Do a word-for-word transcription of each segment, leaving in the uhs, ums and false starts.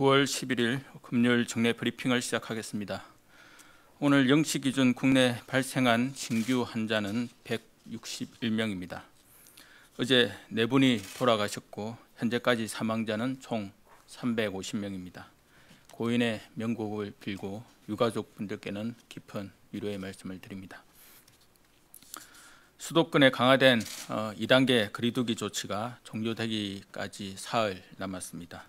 구월 십일일 금요일 정례 브리핑을 시작하겠습니다. 오늘 영 시 기준 국내 발생한 신규 환자는 백육십일 명입니다. 어제 네 분이 돌아가셨고 현재까지 사망자는 총 삼백오십 명입니다. 고인의 명복을 빌고 유가족분들께는 깊은 위로의 말씀을 드립니다. 수도권에 강화된 이 단계 거리두기 조치가 종료되기까지 사흘 남았습니다.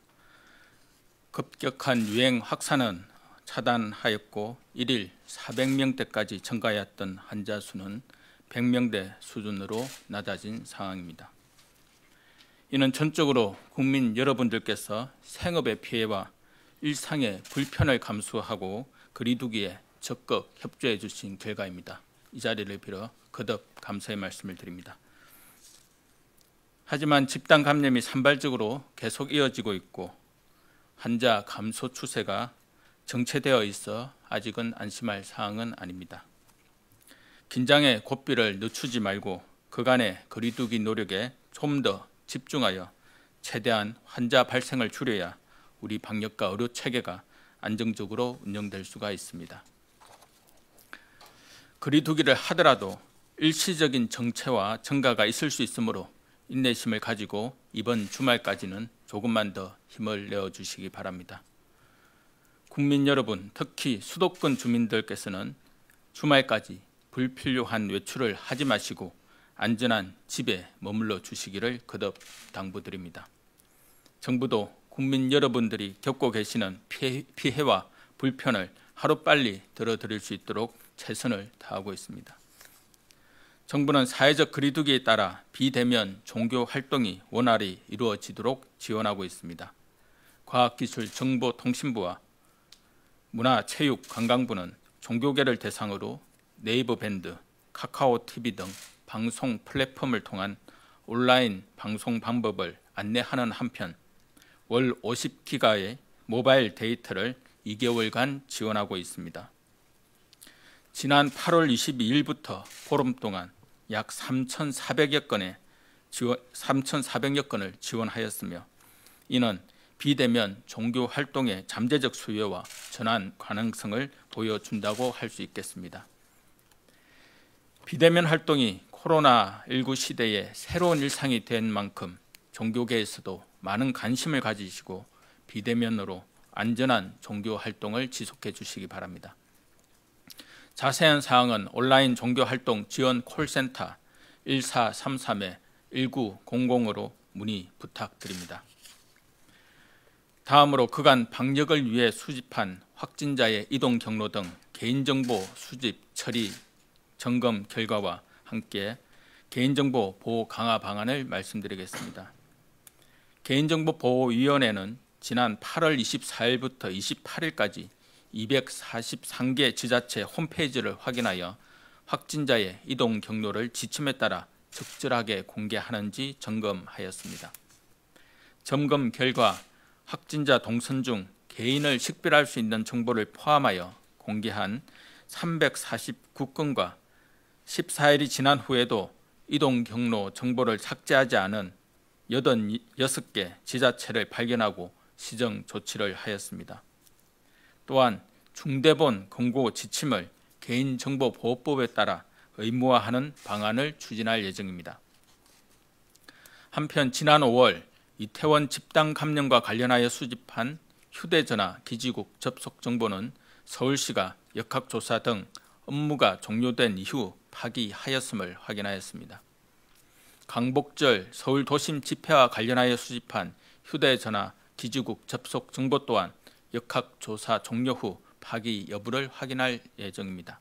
급격한 유행 확산은 차단하였고 일일 사백 명대까지 증가했던 환자 수는 백 명대 수준으로 낮아진 상황입니다. 이는 전적으로 국민 여러분들께서 생업의 피해와 일상의 불편을 감수하고 거리두기에 적극 협조해 주신 결과입니다. 이 자리를 빌어 거듭 감사의 말씀을 드립니다. 하지만 집단 감염이 산발적으로 계속 이어지고 있고 환자 감소 추세가 정체되어 있어 아직은 안심할 사항은 아닙니다. 긴장의 고삐를 늦추지 말고 그간의 거리두기 노력에 좀 더 집중하여 최대한 환자 발생을 줄여야 우리 방역과 의료 체계가 안정적으로 운영될 수가 있습니다. 거리두기를 하더라도 일시적인 정체와 증가가 있을 수 있으므로 인내심을 가지고 이번 주말까지는 조금만 더 힘을 내어주시기 바랍니다. 국민 여러분, 특히 수도권 주민들께서는 주말까지 불필요한 외출을 하지 마시고 안전한 집에 머물러 주시기를 거듭 당부드립니다. 정부도 국민 여러분들이 겪고 계시는 피해, 피해와 불편을 하루빨리 덜어드릴 수 있도록 최선을 다하고 있습니다. 정부는 사회적 거리두기에 따라 비대면 종교 활동이 원활히 이루어지도록 지원하고 있습니다. 과학기술정보통신부와 문화체육관광부는 종교계를 대상으로 네이버 밴드, 카카오티비 등 방송 플랫폼을 통한 온라인 방송 방법을 안내하는 한편 월 오십 기가의 모바일 데이터를 이 개월간 지원하고 있습니다. 지난 팔월 이십이일부터 보름 동안 약 삼천사백여 건의 지원, 삼천사백여 건을 지원하였으며 이는 비대면 종교 활동의 잠재적 수요와 전환 가능성을 보여준다고 할 수 있겠습니다. 비대면 활동이 코로나 십구 시대의 새로운 일상이 된 만큼 종교계에서도 많은 관심을 가지시고 비대면으로 안전한 종교 활동을 지속해 주시기 바랍니다. 자세한 사항은 온라인 종교활동 지원 콜센터 일사삼삼 일구공공으로 문의 부탁드립니다. 다음으로 그간 방역을 위해 수집한 확진자의 이동 경로 등 개인정보 수집, 처리, 점검 결과와 함께 개인정보 보호 강화 방안을 말씀드리겠습니다. 개인정보보호위원회는 지난 팔월 이십사일부터 이십팔일까지 이백사십삼 개 지자체 홈페이지를 확인하여 확진자의 이동 경로를 지침에 따라 적절하게 공개하는지 점검하였습니다. 점검 결과 확진자 동선 중 개인을 식별할 수 있는 정보를 포함하여 공개한 삼백사십구 건과 십사일이 지난 후에도 이동 경로 정보를 삭제하지 않은 여든여섯 개 지자체를 발견하고 시정 조치를 하였습니다. 또한 중대본 권고 지침을 개인정보보호법에 따라 의무화하는 방안을 추진할 예정입니다. 한편 지난 오월 이태원 집단 감염과 관련하여 수집한 휴대전화 기지국 접속 정보는 서울시가 역학조사 등 업무가 종료된 이후 파기하였음을 확인하였습니다. 광복절 서울 도심 집회와 관련하여 수집한 휴대전화 기지국 접속 정보 또한 역학조사 종료 후 파기 여부를 확인할 예정입니다.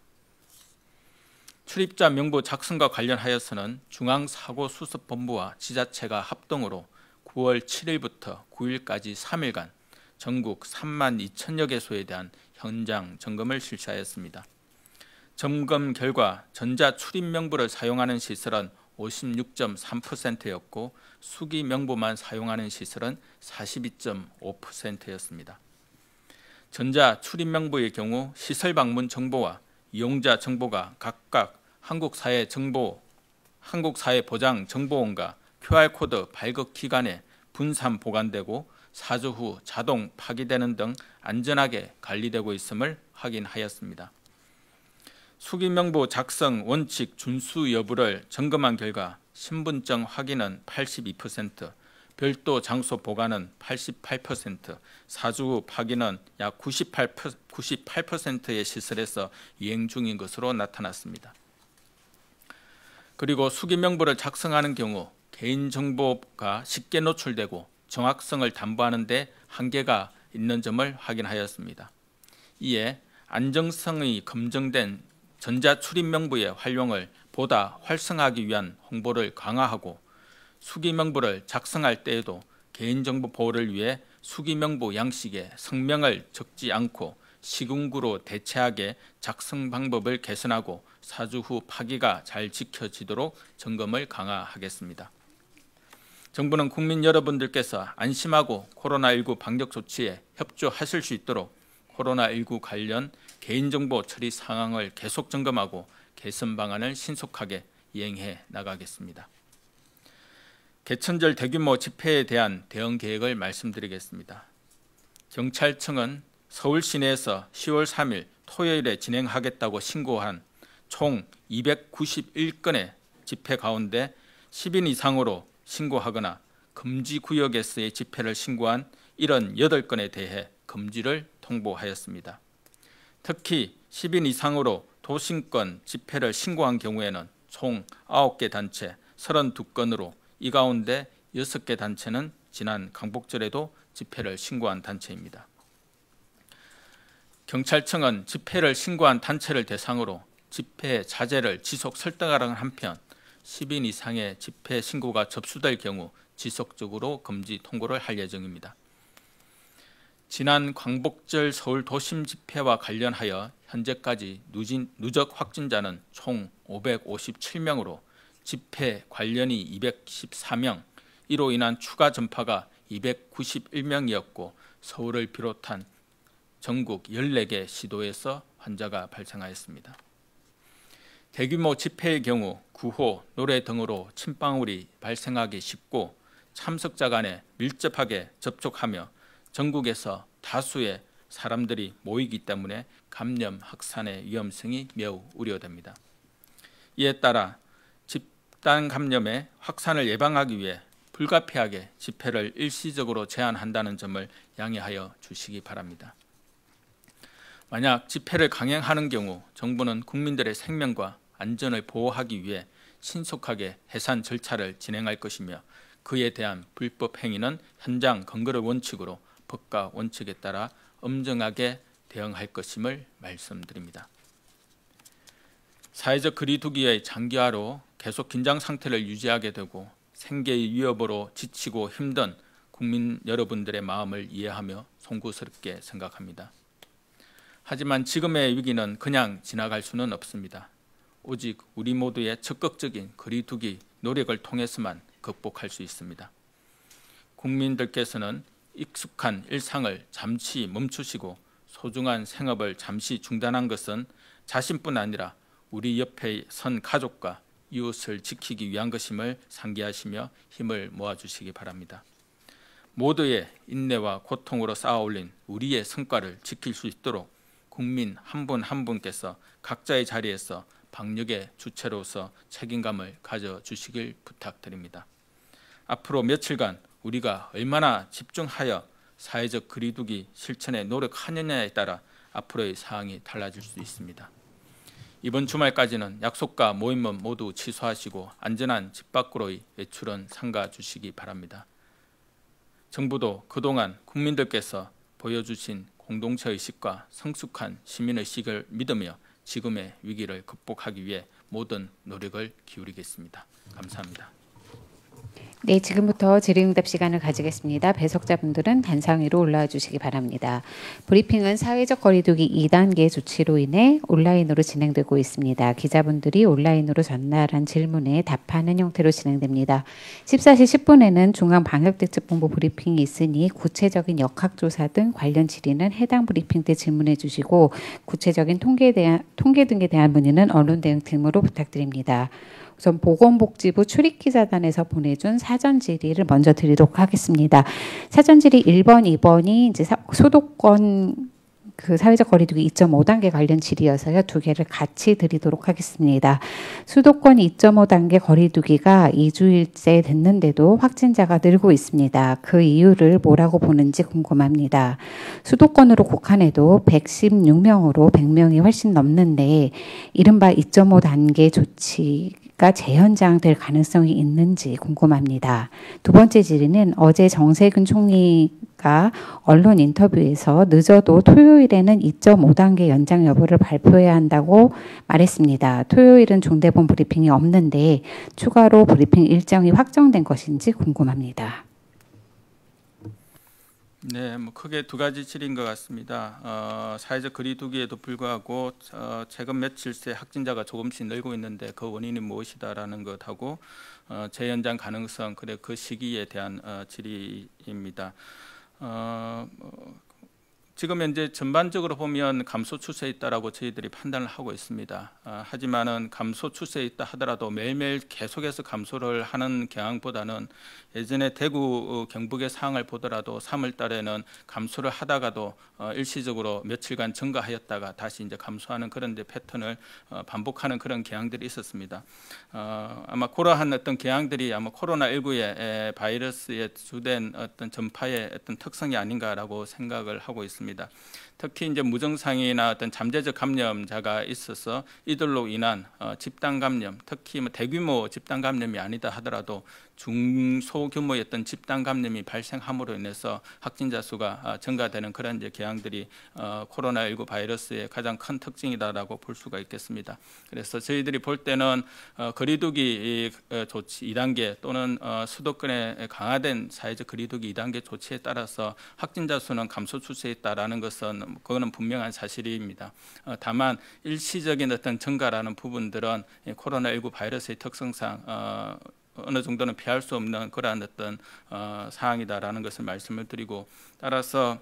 출입자 명부 작성과 관련하여서는 중앙사고수습본부와 지자체가 합동으로 구월 칠일부터 구일까지 삼일간 전국 삼만 이천여 개소에 대한 현장 점검을 실시하였습니다. 점검 결과 전자출입명부를 사용하는 시설은 오십육 점 삼 퍼센트였고 수기명부만 사용하는 시설은 사십이 점 오 퍼센트였습니다. 전자출입명부의 경우 시설 방문 정보와 이용자 정보가 각각 한국사회정보, 한국사회보장정보원과 큐알코드 발급 기간에 분산 보관되고 사 주 후 자동 파기되는 등 안전하게 관리되고 있음을 확인하였습니다. 수기명부 작성 원칙 준수 여부를 점검한 결과 신분증 확인은 팔십이 퍼센트, 별도 장소 보관은 팔십팔 퍼센트, 사 주 후 파기는 약 구십팔 퍼센트의 시설에서 이행 중인 것으로 나타났습니다. 그리고 수기명부를 작성하는 경우 개인정보가 쉽게 노출되고 정확성을 담보하는 데 한계가 있는 점을 확인하였습니다. 이에 안정성이 검증된 전자출입명부의 활용을 보다 활성화하기 위한 홍보를 강화하고 수기명부를 작성할 때에도 개인정보 보호를 위해 수기명부 양식에 성명을 적지 않고 시군구로 대체하게 작성 방법을 개선하고 사 주 후 파기가 잘 지켜지도록 점검을 강화하겠습니다. 정부는 국민 여러분들께서 안심하고 코로나십구 방역 조치에 협조하실 수 있도록 코로나십구 관련 개인정보 처리 상황을 계속 점검하고 개선 방안을 신속하게 이행해 나가겠습니다. 개천절 대규모 집회에 대한 대응 계획을 말씀드리겠습니다. 경찰청은 서울 시내에서 시월 삼일 토요일에 진행하겠다고 신고한 총 이백구십일 건의 집회 가운데 십 인 이상으로 신고하거나 금지구역에서의 집회를 신고한 칠십팔 건에 대해 금지를 통보하였습니다. 특히 십 인 이상으로 도심권 집회를 신고한 경우에는 총 아홉 개 단체 삼십이 건으로 이 가운데 여섯 개 단체는 지난 강복절에도 집회를 신고한 단체입니다. 경찰청은 집회를 신고한 단체를 대상으로 집회 자제를 지속 설득하는 한편 십 인 이상의 집회 신고가 접수될 경우 지속적으로 금지 통보를 할 예정입니다. 지난 광복절 서울 도심 집회와 관련하여 현재까지 누적 확진자는 총 오백오십칠 명으로 집회 관련이 이백십사 명, 이로 인한 추가 전파가 이백구십일 명이었고 서울을 비롯한 전국 열네 개 시도에서 환자가 발생하였습니다. 대규모 집회의 경우 구호, 노래 등으로 침방울이 발생하기 쉽고 참석자 간에 밀접하게 접촉하며 전국에서 다수의 사람들이 모이기 때문에 감염 확산의 위험성이 매우 우려됩니다. 이에 따라 집단 감염의 확산을 예방하기 위해 불가피하게 집회를 일시적으로 제한한다는 점을 양해하여 주시기 바랍니다. 만약 집회를 강행하는 경우 정부는 국민들의 생명과 안전을 보호하기 위해 신속하게 해산 절차를 진행할 것이며 그에 대한 불법 행위는 현장 검거를 원칙으로 법과 원칙에 따라 엄정하게 대응할 것임을 말씀드립니다. 사회적 거리두기의 장기화로 계속 긴장 상태를 유지하게 되고 생계의 위협으로 지치고 힘든 국민 여러분들의 마음을 이해하며 송구스럽게 생각합니다. 하지만 지금의 위기는 그냥 지나갈 수는 없습니다. 오직 우리 모두의 적극적인 거리두기 노력을 통해서만 극복할 수 있습니다. 국민들께서는 익숙한 일상을 잠시 멈추시고 소중한 생업을 잠시 중단한 것은 자신뿐 아니라 우리 옆에 선 가족과 이웃을 지키기 위한 것임을 상기하시며 힘을 모아주시기 바랍니다. 모두의 인내와 고통으로 쌓아올린 우리의 성과를 지킬 수 있도록 국민 한 분 한 분께서 각자의 자리에서 방역의 주체로서 책임감을 가져주시길 부탁드립니다. 앞으로 며칠간 우리가 얼마나 집중하여 사회적 거리두기 실천에 노력하느냐에 따라 앞으로의 사항이 달라질 수 있습니다. 이번 주말까지는 약속과 모임은 모두 취소하시고 안전한 집 밖으로의 외출은 삼가 주시기 바랍니다. 정부도 그동안 국민들께서 보여주신 공동체의식과 성숙한 시민의식을 믿으며 지금의 위기를 극복하기 위해 모든 노력을 기울이겠습니다. 감사합니다. 네, 지금부터 질의응답 시간을 가지겠습니다. 배석자분들은 단상 위로 올라와 주시기 바랍니다. 브리핑은 사회적 거리두기 이 단계 조치로 인해 온라인으로 진행되고 있습니다. 기자분들이 온라인으로 전달한 질문에 답하는 형태로 진행됩니다. 십사 시 십 분에는 중앙방역대책본부 브리핑이 있으니 구체적인 역학조사 등 관련 질의는 해당 브리핑 때 질문해 주시고 구체적인 통계에 대한, 통계 등에 대한 문의는 언론대응팀으로 부탁드립니다. 우선 보건복지부 출입기자단에서 보내준 사전 질의를 먼저 드리도록 하겠습니다. 사전 질의 일 번, 이 번이 이제 소독권 그 사회적 거리두기 이 점 오 단계 관련 질의여서요. 두 개를 같이 드리도록 하겠습니다. 수도권 이 점 오 단계 거리두기가 이 주일째 됐는데도 확진자가 늘고 있습니다. 그 이유를 뭐라고 보는지 궁금합니다. 수도권으로 국한해도 백십육 명으로 백 명이 훨씬 넘는데 이른바 이 점 오 단계 조치가 재연장될 가능성이 있는지 궁금합니다. 두 번째 질의는 어제 정세균 총리가 언론 인터뷰에서 늦어도 토요일에는 이 점 오 단계 연장 여부를 발표해야 한다고 말했습니다. 토요일은 중대본 브리핑이 없는데 추가로 브리핑 일정이 확정된 것인지 궁금합니다. 네, 뭐 크게 두 가지 질의인 것 같습니다. 어, 사회적 거리두기에도 불구하고 어, 최근 며칠 새 확진자가 조금씩 늘고 있는데 그 원인이 무엇이다라는 것하고 어, 재연장 가능성, 그래 그 시기에 대한 어, 질의입니다. 어, 뭐, 지금 현재 전반적으로 보면 감소 추세에 있다라고 저희들이 판단을 하고 있습니다. 어, 하지만은 감소 추세에 있다 하더라도 매일매일 계속해서 감소를 하는 경향보다는 예전에 대구 경북의 상황을 보더라도 삼월 달에는 감소를 하다가도 어, 일시적으로 며칠간 증가하였다가 다시 이제 감소하는 그런 이제 패턴을 어, 반복하는 그런 경향들이 있었습니다. 어, 아마 그러한 어떤 경향들이 아마 코로나십구의 바이러스의 주된 어떤 전파의 어떤 특성이 아닌가라고 생각을 하고 있습니다. 특히 이제 무증상이나 어떤 잠재적 감염자가 있어서 이들로 인한 어, 집단 감염, 특히 뭐 대규모 집단 감염이 아니다 하더라도 중소규모의 어떤 집단 감염이 발생함으로 인해서 확진자 수가 어, 증가되는 그런 이제 경향들이 어, 코로나십구 바이러스의 가장 큰 특징이다라고 볼 수가 있겠습니다. 그래서 저희들이 볼 때는 어, 거리두기 어, 조치 이 단계 또는 어, 수도권의 강화된 사회적 거리두기 이 단계 조치에 따라서 확진자 수는 감소 추세에 있다라는 것은 그거는 분명한 사실입니다. 어, 다만 일시적인 어떤 증가라는 부분들은 코로나십구 바이러스의 특성상 어, 어느 정도는 피할 수 없는 그러한 어떤 어, 사항이다라는 것을 말씀을 드리고, 따라서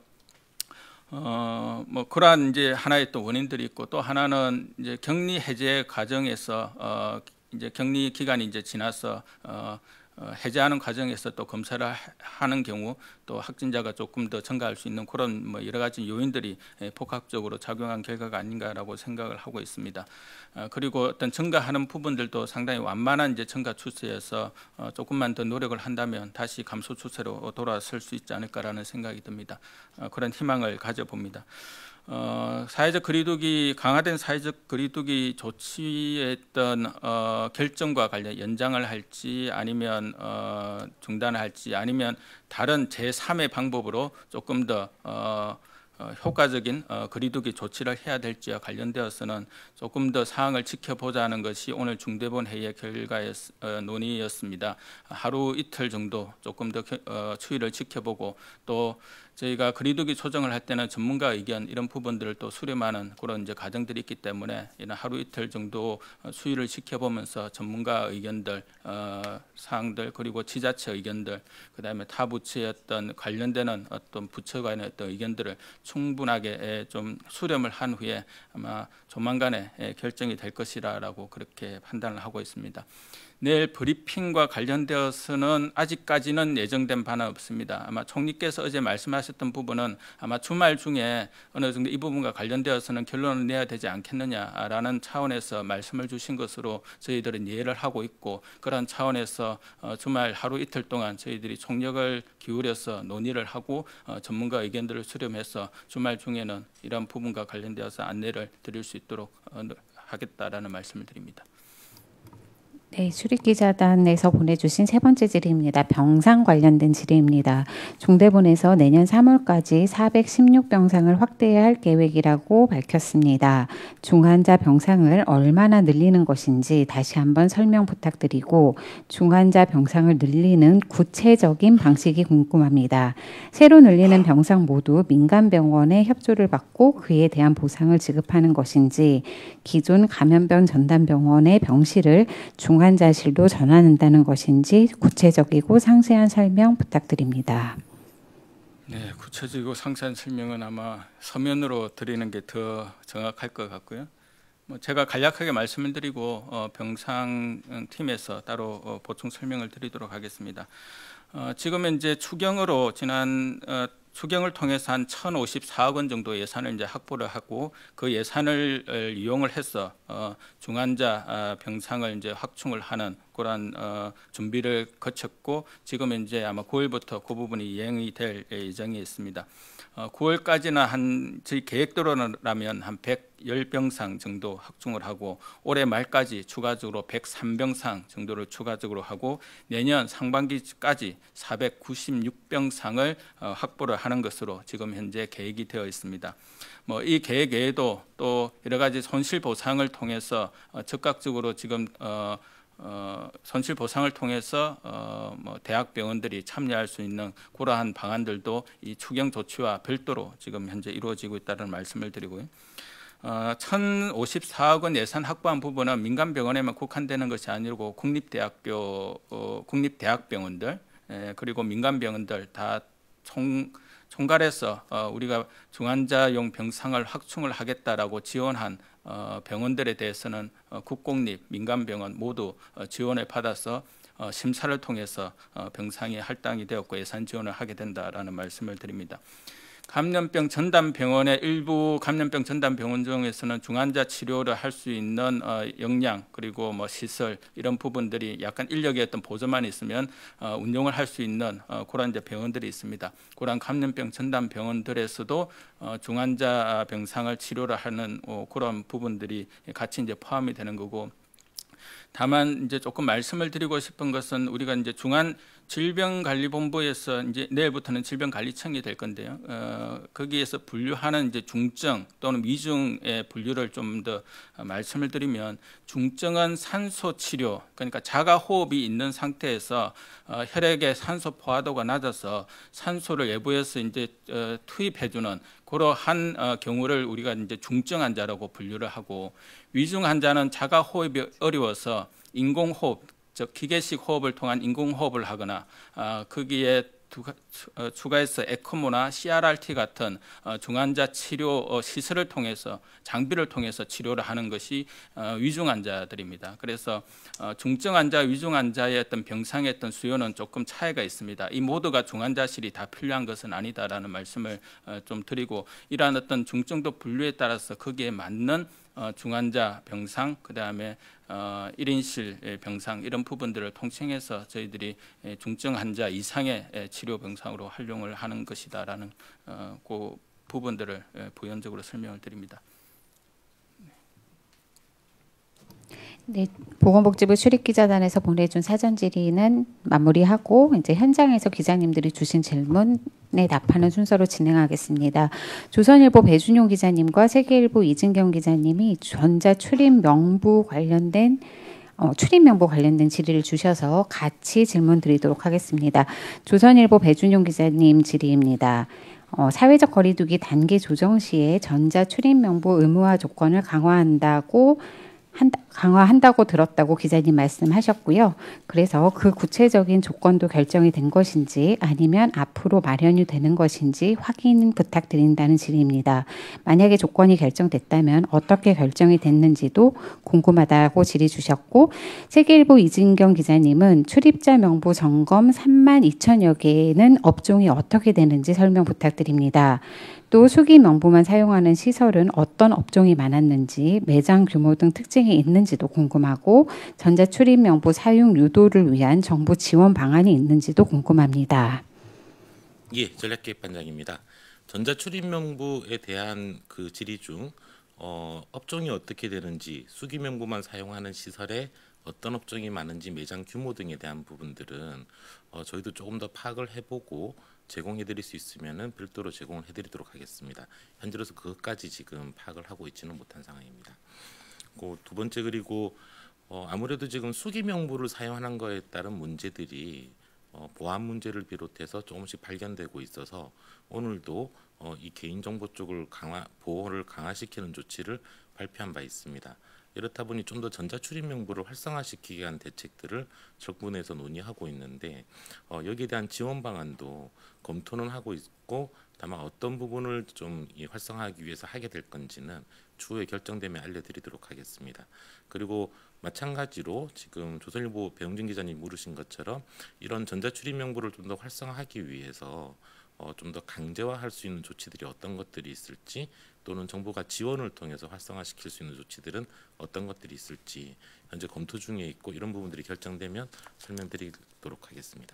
어, 뭐 그러한 이제 하나의 또 원인들이 있고, 또 하나는 이제 격리 해제 과정에서 어, 이제 격리 기간이 이제 지나서 어, 어, 해제하는 과정에서 또 검사를 하는 경우 또 확진자가 조금 더 증가할 수 있는 그런 뭐 여러 가지 요인들이 복합적으로 작용한 결과가 아닌가라고 생각을 하고 있습니다. 어, 그리고 어떤 증가하는 부분들도 상당히 완만한 이제 증가 추세여서 어, 조금만 더 노력을 한다면 다시 감소 추세로 돌아설 수 있지 않을까라는 생각이 듭니다. 어, 그런 희망을 가져봅니다. 어, 사회적 거리두기, 강화된 사회적 거리두기 조치에 있던 어, 결정과 관련 연장을 할지 아니면 어, 중단을 할지 아니면 다른 제삼의 방법으로 조금 더 어, 어, 효과적인 어, 거리두기 조치를 해야 될지와 관련되어서는 조금 더 사항을 지켜보자는 것이 오늘 중대본 회의의 결과의 어, 논의였습니다. 하루 이틀 정도 조금 더 어, 추이를 지켜보고, 또 저희가 거리두기 조정을 할 때는 전문가 의견 이런 부분들을 또 수렴하는 그런 이제 과정들이 있기 때문에 이런 하루 이틀 정도 수위를 지켜보면서 전문가 의견들, 어, 사항들, 그리고 지자체 의견들, 그다음에 타 부처의 어떤 관련되는 어떤 부처 간의 어떤 의견들을 충분하게 좀 수렴을 한 후에 아마 조만간에 결정이 될 것이라고 그렇게 판단을 하고 있습니다. 내일 브리핑과 관련되어서는 아직까지는 예정된 바는 없습니다. 아마 총리께서 어제 말씀하셨던 부분은 아마 주말 중에 어느 정도 이 부분과 관련되어서는 결론을 내야 되지 않겠느냐라는 차원에서 말씀을 주신 것으로 저희들은 이해를 하고 있고, 그런 차원에서 주말 하루 이틀 동안 저희들이 총력을 기울여서 논의를 하고 전문가 의견들을 수렴해서 주말 중에는 이런 부분과 관련되어서 안내를 드릴 수 있도록 하겠다라는 말씀을 드립니다. 네, 출입기자단에서 보내주신 세 번째 질의입니다. 병상 관련된 질의입니다. 중대본에서 내년 삼월까지 사백십육 병상을 확대해야 할 계획이라고 밝혔습니다. 중환자 병상을 얼마나 늘리는 것인지 다시 한번 설명 부탁드리고, 중환자 병상을 늘리는 구체적인 방식이 궁금합니다. 새로 늘리는 병상 모두 민간병원의 협조를 받고 그에 대한 보상을 지급하는 것인지, 기존 감염병 전담병원의 병실을 중 중환자실로 전환한다는 것인지 구체적이고 상세한 설명 부탁드립니다. 네, 구체적이고 상세한 설명은 아마 서면으로 드리는 게 더 정확할 것 같고요. 뭐 제가 간략하게 말씀을 드리고 어, 병상팀에서 따로 어, 보충 설명을 드리도록 하겠습니다. 어, 지금 이제 추경으로 지난 어, 추경을 통해서 한 천오십사억 원 정도 예산을 이제 확보를 하고 그 예산을 어, 이용을 해서 어, 중환자 어, 병상을 이제 확충을 하는 그런 어, 준비를 거쳤고 지금 이제 아마 구월부터 그 부분이 이행이 될 예정이 있습니다. 어, 구월까지는 한 저희 계획대로라면 한 백십 병상 정도 확충을 하고 올해 말까지 추가적으로 백삼 병상 정도를 추가적으로 하고 내년 상반기까지 사백구십육 병상을 어, 확보를 하는 것으로 지금 현재 계획이 되어 있습니다. 뭐 이 계획 외에도 또 여러 가지 손실 보상을 통해서 어, 적극적으로 지금 어, 어, 손실 보상을 통해서 어, 뭐 대학병원들이 참여할 수 있는 그러한 방안들도 이 추경 조치와 별도로 지금 현재 이루어지고 있다는 말씀을 드리고요. 어, 천오십사억 원 예산 확보한 부분은 민간병원에만 국한되는 것이 아니고 국립대학교, 어, 국립대학병원들 예, 그리고 민간병원들 다 총, 총괄해서 어, 우리가 중환자용 병상을 확충을 하겠다라고 지원한 어, 병원들에 대해서는 어, 국공립, 민간병원 모두 어, 지원을 받아서 어, 심사를 통해서 어, 병상이 할당이 되었고 예산 지원을 하게 된다라는 말씀을 드립니다. 감염병 전담 병원의 일부 감염병 전담 병원 중에서는 중환자 치료를 할 수 있는 어, 역량 그리고 뭐 시설 이런 부분들이 약간 인력의 어떤 보조만 있으면 어, 운용을 할 수 있는 어, 그런 이제 병원들이 있습니다. 그런 감염병 전담 병원들에서도 어, 중환자 병상을 치료를 하는 어, 그런 부분들이 같이 이제 포함이 되는 거고. 다만 이제 조금 말씀을 드리고 싶은 것은 우리가 이제 중환 질병관리본부에서 이제 내일부터는 질병관리청이 될 건데요. 어, 거기에서 분류하는 이제 중증 또는 미중의 분류를 좀 더 말씀을 드리면 중증은 산소 치료 그러니까 자가 호흡이 있는 상태에서 어, 혈액의 산소 포화도가 낮아서 산소를 외부에서 이제 어, 투입해주는 그러한 어, 경우를 우리가 이제 중증 환자라고 분류를 하고 위중 환자는 자가 호흡이 어려워서 인공호흡, 즉 기계식 호흡을 통한 인공호흡을 하거나 어, 거기에 두, 어, 추가해서 에크모나 씨알알티 같은 어, 중환자 치료 어, 시설을 통해서 장비를 통해서 치료를 하는 것이 어, 위중 환자들입니다. 그래서 어, 중증 환자, 위중 환자의 어떤 병상의 어떤 수요는 조금 차이가 있습니다. 이 모두가 중환자실이 다 필요한 것은 아니다라는 말씀을 어, 좀 드리고 이러한 어떤 중증도 분류에 따라서 거기에 맞는 어, 중환자 병상, 그 다음에 어, 일 인실 병상 이런 부분들을 통칭해서 저희들이 중증 환자 이상의 치료 병상으로 활용을 하는 것이다라는 어, 그 부분들을 부연적으로 설명을 드립니다. 네, 보건복지부 출입기자단에서 보내준 사전 질의는 마무리하고 이제 현장에서 기자님들이 주신 질문에 답하는 순서로 진행하겠습니다. 조선일보 배준용 기자님과 세계일보 이진경 기자님이 전자 출입 명부 관련된 어, 출입 명부 관련된 질의를 주셔서 같이 질문 드리도록 하겠습니다. 조선일보 배준용 기자님 질의입니다. 어, 사회적 거리두기 단계 조정 시에 전자 출입 명부 의무화 조건을 강화한다고 한다, 강화한다고 들었다고 기자님 말씀하셨고요. 그래서 그 구체적인 조건도 결정이 된 것인지 아니면 앞으로 마련이 되는 것인지 확인 부탁드린다는 질의입니다. 만약에 조건이 결정됐다면 어떻게 결정이 됐는지도 궁금하다고 질의 주셨고 세계일보 이진경 기자님은 출입자 명부 점검 삼만 이천여 개는 업종이 어떻게 되는지 설명 부탁드립니다. 또 수기 명부만 사용하는 시설은 어떤 업종이 많았는지 매장 규모 등 특징이 있는지도 궁금하고 전자출입 명부 사용 유도를 위한 정부 지원 방안이 있는지도 궁금합니다. 예, 전략기획반장입니다. 전자출입 명부에 대한 그 질의 중 어, 업종이 어떻게 되는지 수기 명부만 사용하는 시설에 어떤 업종이 많은지 매장 규모 등에 대한 부분들은 어, 저희도 조금 더 파악을 해보고 제공해드릴 수 있으면은 별도로 제공을 해드리도록 하겠습니다. 현재로서 그것까지 지금 파악을 하고 있지는 못한 상황입니다. 그 두 번째 그리고 어, 아무래도 지금 수기 명부를 사용하는 거에 따른 문제들이 어, 보안 문제를 비롯해서 조금씩 발견되고 있어서 오늘도 어, 이 개인정보 쪽을 강화 보호를 강화시키는 조치를 발표한 바 있습니다. 이렇다 보니 좀 더 전자출입명부를 활성화시키기 위한 대책들을 정부 내에서 논의하고 있는데 어, 여기에 대한 지원 방안도 검토는 하고 있고 다만 어떤 부분을 좀 이 활성화하기 위해서 하게 될 건지는 추후에 결정되면 알려드리도록 하겠습니다. 그리고 마찬가지로 지금 조선일보 배용진 기자님 물으신 것처럼 이런 전자출입명부를 좀 더 활성화하기 위해서 어, 좀 더 강제화할 수 있는 조치들이 어떤 것들이 있을지 또는 정부가 지원을 통해서 활성화시킬 수 있는 조치들은 어떤 것들이 있을지 현재 검토 중에 있고 이런 부분들이 결정되면 설명드리도록 하겠습니다.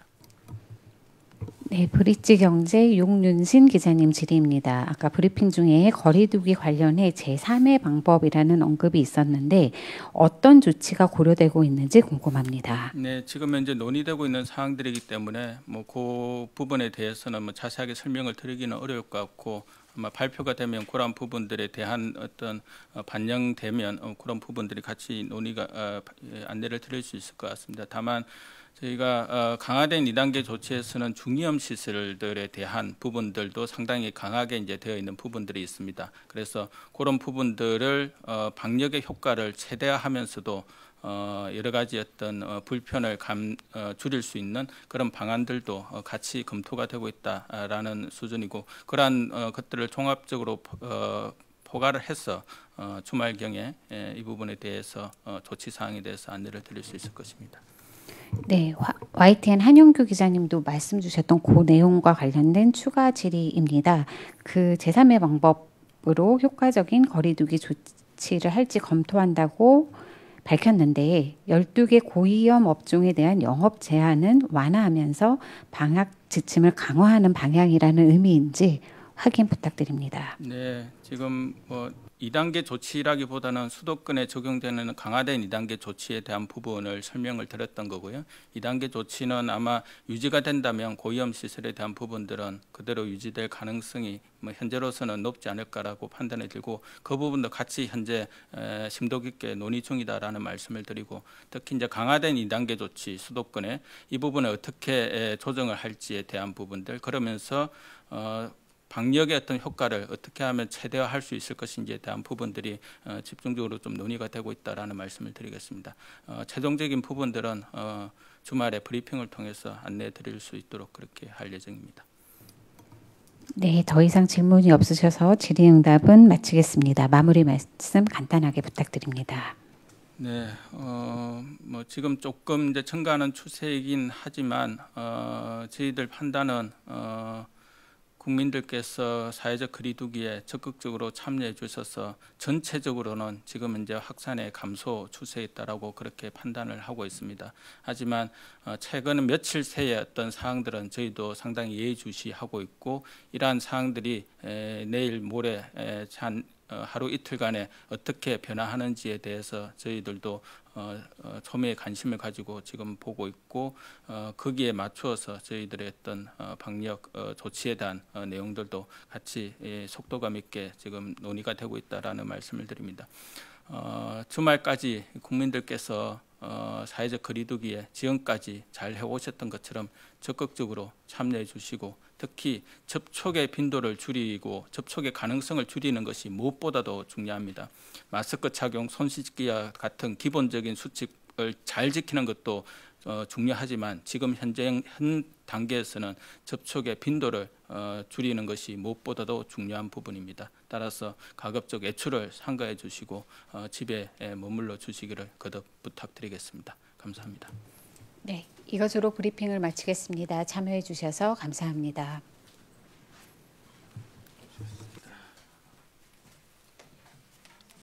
네, 브릿지 경제 용윤신 기자님 질의입니다. 아까 브리핑 중에 거리두기 관련해 제삼의 방법이라는 언급이 있었는데 어떤 조치가 고려되고 있는지 궁금합니다. 네, 지금 현재 논의되고 있는 사항들이기 때문에 뭐 그 부분에 대해서는 뭐 자세하게 설명을 드리기는 어려울 것 같고 아마 발표가 되면 그런 부분들에 대한 어떤 어, 반영되면 어, 그런 부분들이 같이 논의가 어, 안내를 드릴 수 있을 것 같습니다. 다만 저희가 어, 강화된 이 단계 조치에서는 중위험 시설들에 대한 부분들도 상당히 강하게 이제 되어 있는 부분들이 있습니다. 그래서 그런 부분들을 어, 방역의 효과를 최대화하면서도 어, 여러 가지 어떤 어, 불편을 감, 어, 줄일 수 있는 그런 방안들도 어, 같이 검토가 되고 있다라는 수준이고 그러한 어, 것들을 종합적으로 어, 포괄을 해서 어, 주말경에 에, 이 부분에 대해서 어, 조치 사항에 대해서 안내를 드릴 수 있을 것입니다. 네, 와이티엔 한용규 기자님도 말씀 주셨던 그 내용과 관련된 추가 질의입니다. 그 제삼의 방법으로 효과적인 거리두기 조치를 할지 검토한다고 밝혔는데 열두 개 고위험 업종에 대한 영업 제한은 완화하면서 방역 지침을 강화하는 방향이라는 의미인지 확인 부탁드립니다. 네, 지금 뭐 이 단계 조치라기보다는 수도권에 적용되는 강화된 이 단계 조치에 대한 부분을 설명을 드렸던 거고요. 이 단계 조치는 아마 유지가 된다면 고위험 시설에 대한 부분들은 그대로 유지될 가능성이 뭐 현재로서는 높지 않을까라고 판단이 들고 그 부분도 같이 현재 에, 심도 깊게 논의 중이다라는 말씀을 드리고 특히 이제 강화된 이 단계 조치 수도권에 이 부분을 어떻게 에, 조정을 할지에 대한 부분들 그러면서 어, 방역의 어떤 효과를 어떻게 하면 최대화할 수 있을 것인지에 대한 부분들이 어, 집중적으로 좀 논의가 되고 있다라는 말씀을 드리겠습니다. 어, 최종적인 부분들은 어, 주말에 브리핑을 통해서 안내해 드릴 수 있도록 그렇게 할 예정입니다. 네, 더 이상 질문이 없으셔서 질의응답은 마치겠습니다. 마무리 말씀 간단하게 부탁드립니다. 네, 어, 뭐 지금 조금 이제 증가하는 추세이긴 하지만 어, 저희들 판단은 어, 국민들께서 사회적 거리두기에 적극적으로 참여해 주셔서 전체적으로는 지금 이제 확산의 감소 추세에 있다라고 그렇게 판단을 하고 있습니다. 하지만 최근 며칠 새의 어떤 사항들은 저희도 상당히 예의주시하고 있고 이러한 사항들이 내일 모레 한 하루 이틀간에 어떻게 변화하는지에 대해서 저희들도 어, 어, 초미의 관심을 가지고 지금 보고 있고 어, 거기에 맞추어서 저희들의 어떤 어, 방역 어, 조치에 대한 어, 내용들도 같이 예, 속도감 있게 지금 논의가 되고 있다라는 말씀을 드립니다. 어, 주말까지 국민들께서 어, 사회적 거리두기에 지금까지 잘 해오셨던 것처럼 적극적으로 참여해 주시고 특히 접촉의 빈도를 줄이고 접촉의 가능성을 줄이는 것이 무엇보다도 중요합니다. 마스크 착용, 손 씻기와 같은 기본적인 수칙을 잘 지키는 것도 어, 중요하지만 지금 현재 현 단계에서는 접촉의 빈도를 어, 줄이는 것이 무엇보다도 중요한 부분입니다. 따라서 가급적 외출을 삼가해 주시고 어, 집에 머물러 주시기를 거듭 부탁드리겠습니다. 감사합니다. 네, 이것으로 브리핑을 마치겠습니다. 참여해 주셔서 감사합니다.